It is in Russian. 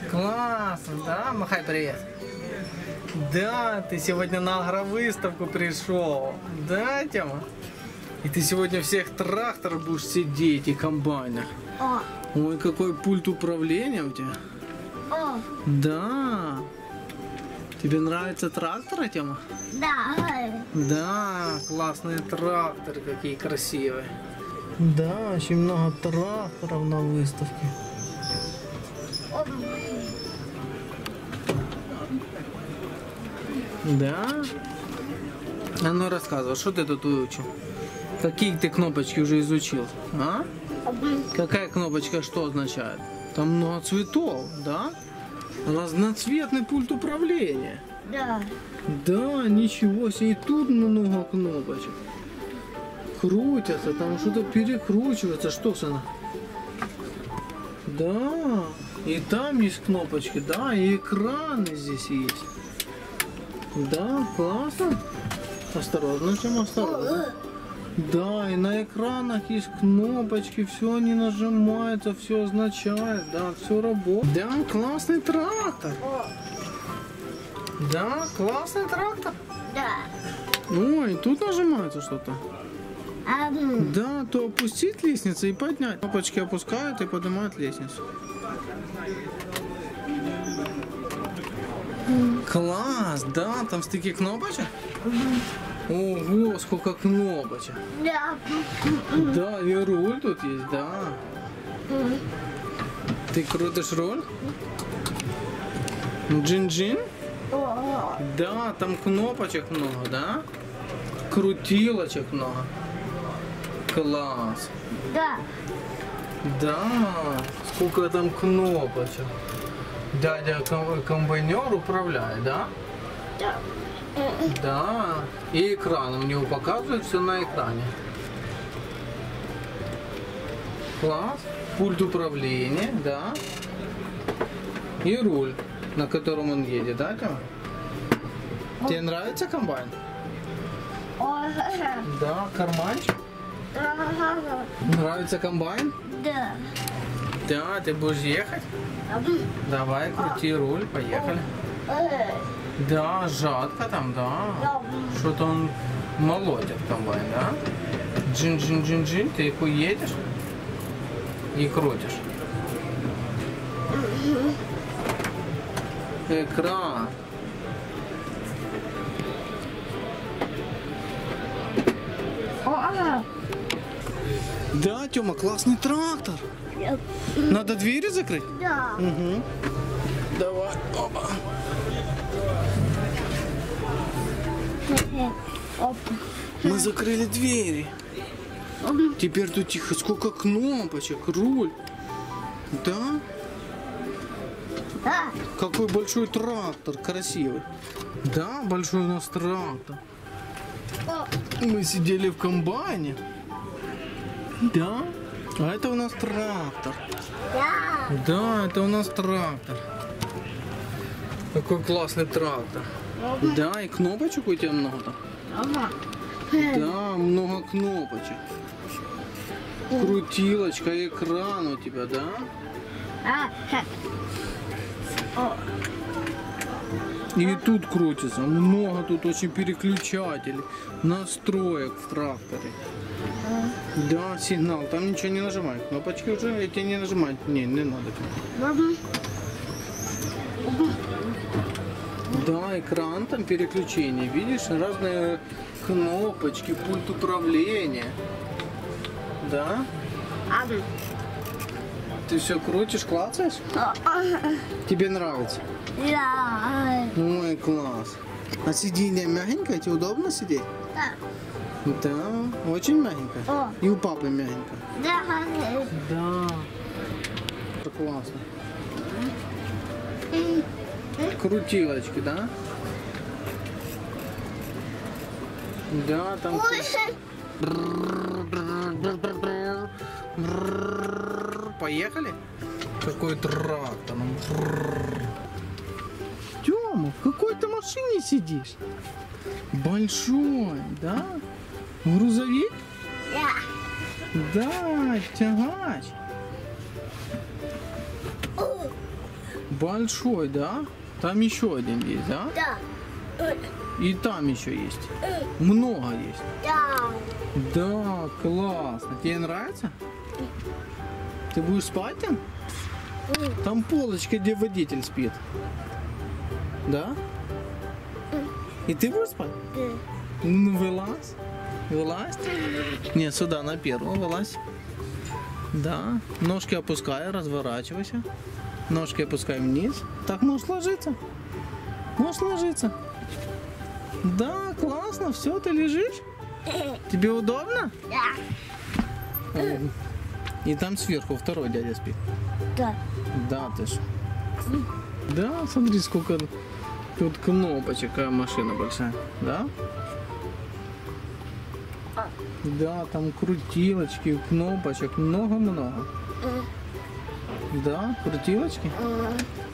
Классно, да? Махай привет. Да, ты сегодня на агровыставку пришел. Да, Тёма? И ты сегодня всех тракторов будешь сидеть и комбайнах. Ой, какой пульт управления у тебя. Да. Тебе нравятся тракторы, Тёма? Да. Да, классные тракторы, какие красивые. Да, очень много тракторов на выставке. Да? А ну рассказывай, что ты тут выучил? Какие ты кнопочки уже изучил? А? Какая кнопочка что означает? Там много цветов, да? Разноцветный пульт управления. Да. Да, ничего себе, и тут много кнопочек. Крутятся, там что-то перекручивается, что это? Да, и там есть кнопочки, да, и экраны здесь есть. Да, классно. Осторожно, чем осторожно. Да, и на экранах есть кнопочки, все они нажимаются, все означает, да, все работает. Да, классный трактор. Да, классный трактор. Да. Ой, тут нажимается что-то. Да, то опустить лестницу и поднять. Кнопочки опускают и поднимают лестницу. Класс, да, там стыки кнопочек? Ого, сколько кнопочек. Да. Да, и руль тут есть, да. Ты крутишь руль? Джин-джин? Да, там кнопочек много, да? Крутилочек много. Класс. Да. Да, сколько там кнопочек. Дядя комбайнер управляет, да? Да. Да. И экраном у него показывает все на экране. Класс. Пульт управления, да. И руль, на котором он едет, да, Тёма? Тебе нравится комбайн? Да, карманчик. Нравится комбайн? Да. Да, ты будешь ехать? Давай, крути руль, поехали. Да, жатко там, да. Что-то он молотит комбайн, да? Джин-джин-джин-джин, ты их уедешь и крутишь. Экран. Да, Тёма, классный трактор. Надо двери закрыть? Да. Угу. Давай. Опа. Мы закрыли двери. Теперь тут тихо. Сколько кнопочек, руль. Да? Да. Какой большой трактор, красивый. Да, большой у нас трактор. Мы сидели в комбайне. Да? А это у нас трактор. Да. Да, это у нас трактор. Какой классный трактор. Да, и кнопочек у тебя много. Да, много кнопочек. Крутилочка, экран у тебя, да? И тут крутится. Много тут очень переключателей, настроек в тракторе. Да, сигнал. Там ничего не нажимает. Кнопочки уже эти не нажимать. Не надо. Да, экран, там переключение. Видишь, разные кнопочки, пульт управления. Да? Ты все крутишь, клацаешь? Тебе нравится? Да. Ой, класс. А сиденье мягенькое? Тебе удобно сидеть? Да. Да, очень мягенько. И у папы мягенько. Да. Да. Это классно. Крутилочки, да? Да, там... Поехали? Какой трактор. Тёма, в какой ты машине сидишь? Большой, да? Грузовик? Да. Да, тягач. Большой, да? Там еще один есть, да? Да. И там еще есть. Много есть. Да. Да, классно. Тебе нравится? Ты будешь спать там? Там полочка, где водитель спит. Да? И ты будешь спать? Ну, вылазь. Вылазь. Нет, сюда, на первую вылазь. Да. Ножки опускай, разворачивайся. Ножки опускай вниз. Так можешь ложиться. Можешь ложиться. Да, классно. Все, ты лежишь? Тебе удобно? Да. И там сверху второй дядя спит. Да. Да, ты ж. Да, смотри, сколько тут кнопочек, какая машина большая. Да? Да, там крутилочки, кнопочек, много-много. Да, крутилочки.